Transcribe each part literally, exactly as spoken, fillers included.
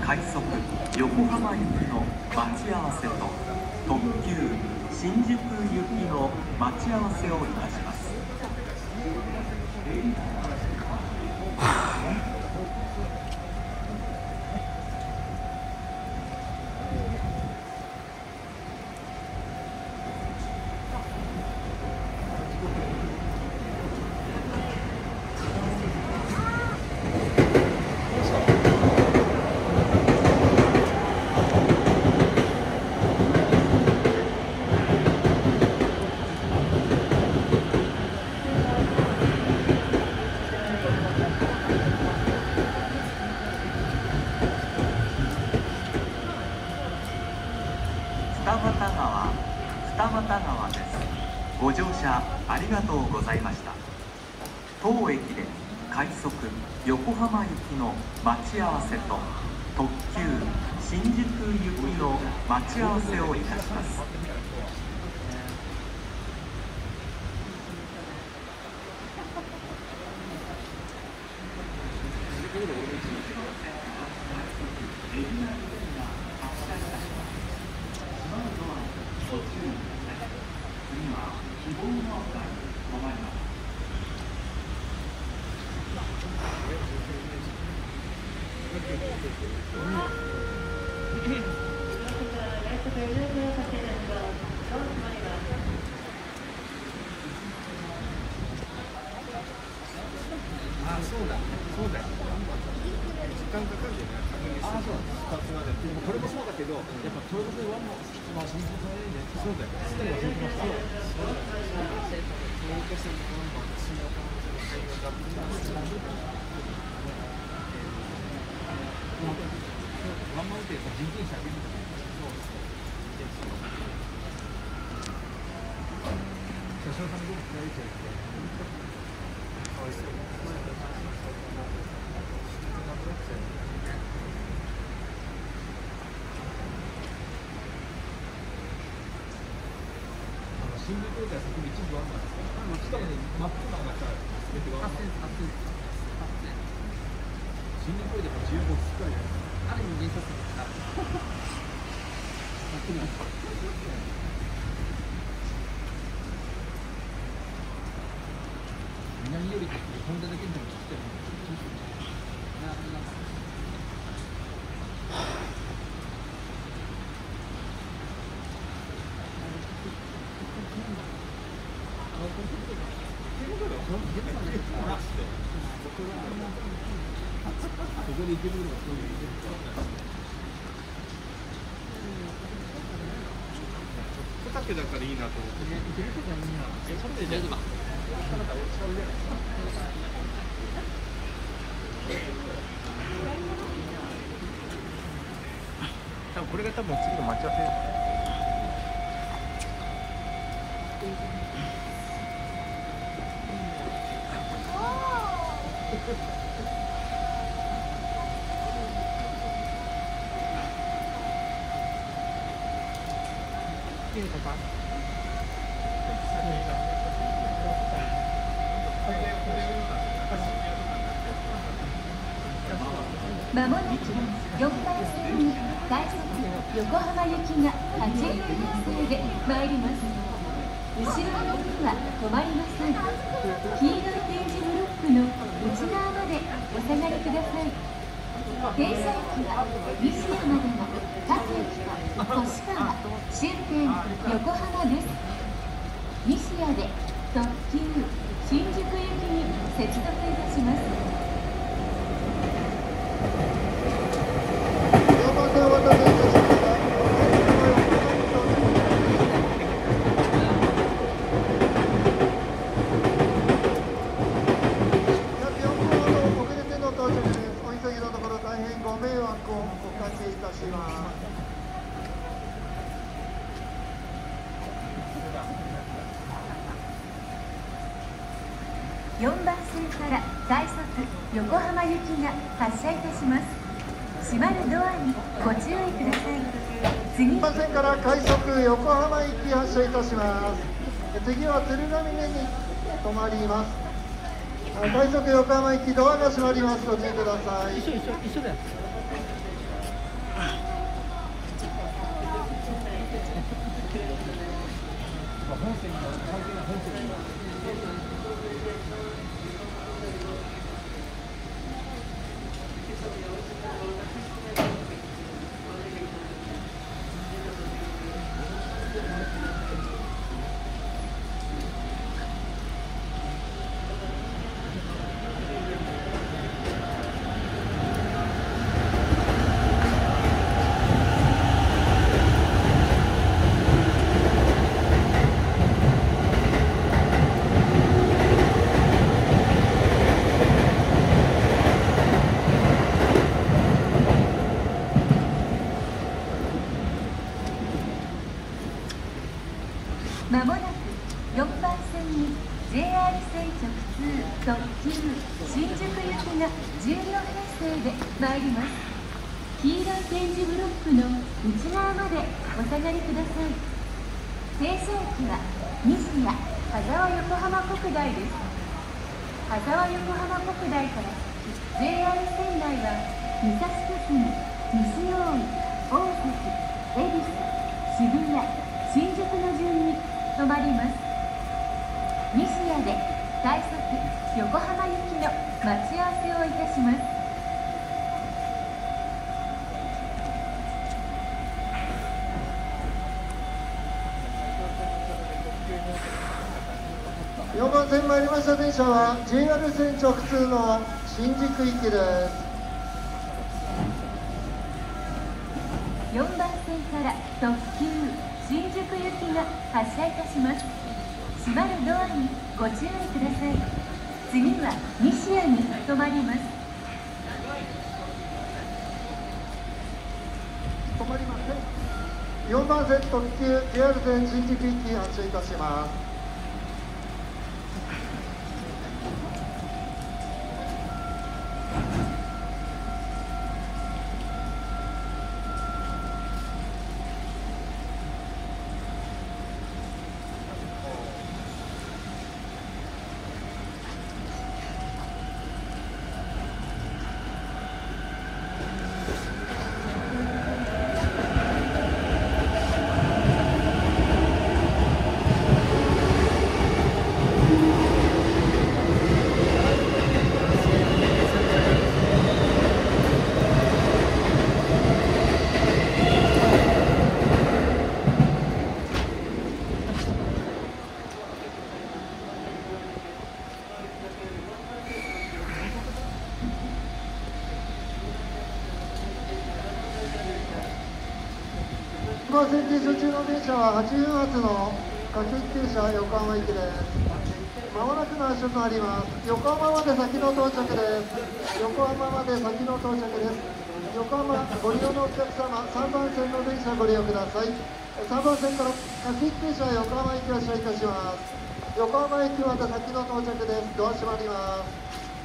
快速横浜行きの待ち合わせと特急新宿行きの待ち合わせをいたします。二俣川、二俣川です。ご乗車ありがとうございました。当駅で快速横浜行きの待ち合わせと特急新宿行きの待ち合わせをいたします。 あ、そうだ、そうだよ。時間かかるよね。あ、そうだ。二つまで。でもこれもそうだけど、やっぱトヨタでワンもまあ新卒早いね。そうだよ。すでに忘れてました。そう。そうだ。トヨタ線のワンも新型の会話がワンマンってやっぱ人件費上げるんだね。そうですね。車掌さんにどうも嫌われちゃうって。かわいそう。新宿駅から先に一部あるんですか。あの近くに真っ黒なのがさ、全てが。八千、八千、八千。新宿駅でも十五すっかりじゃないですか。ある意味原則ですか。南よりってホンダだけでもちっちゃいの。な、なんか。ここで行けるのがそういう。小竹だからいいなと思って。行けるとかいいな。え、それで大丈夫。多分これが多分次の待ち合わせ。 まもなくよんばん線に快速横浜行きがはちじゅうにん制で参ります。後ろの列は止まりません。黄色い点字ブロックの内側までお下がりください。停車駅は西山でも各駅と越川、終点横浜です。西谷で特急新宿行きに接続いたします。よんばん線から快速横浜行きが発車いたします。閉まるドアにご注意ください。次よんばん線から快速横浜行き発車いたします。次は鶴ヶ峰に止まります。快速横浜行きドアが閉まります。ご注意ください。 一緒一緒一緒だよ。 本線の関係ない本線のまもなくよんばん線に ジェイアール 線直通特急新宿行きがじゅうよんへいせいで参ります。黄色い点字ブロックの内側までお下がりください。停車駅は西谷羽沢横浜国大です。羽沢横浜国大から先 ジェイアール 線内は武蔵小杉、西大井、大崎、恵比寿、渋谷、新宿の順に止まります。西谷で快速横浜行きの待ち合わせをいたします。 よんばん線参りました電車は ジェイアール 線直通の新宿行きです。 よんばん線から特急新宿行きが発車いたします。閉まるドアにご注意ください。次は西谷に停まります。 止まりません。よんばん線特急 ジェイアール 線新宿行き発車いたします。よんばん線停車中の電車ははちふんはつの各駅停車横浜行きです。まもなくの発車となります。横浜まで先の到着です。横浜まで先の到着です。横浜ご利用のお客様、さんばん線の電車ご利用ください。さんばん線から各駅停車横浜行き発車いたします。横浜駅まで先の到着です。ドア閉まります。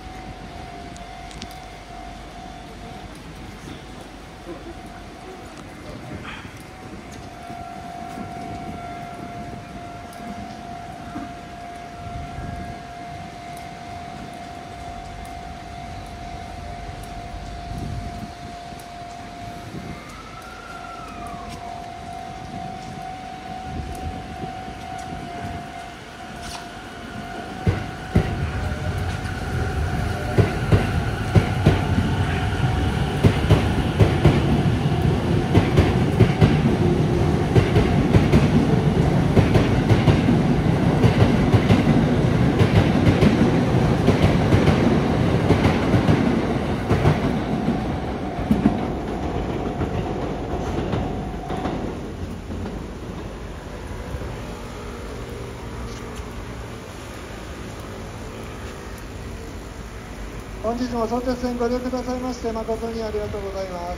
本日も相鉄線ご利用くださいまして誠にありがとうございます。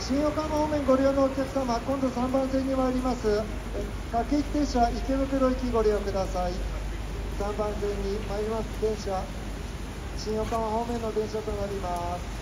新横浜方面ご利用のお客様、今度さんばん線に参ります各駅停車池袋行きご利用ください。さんばん線に参ります電車、新横浜方面の電車となります。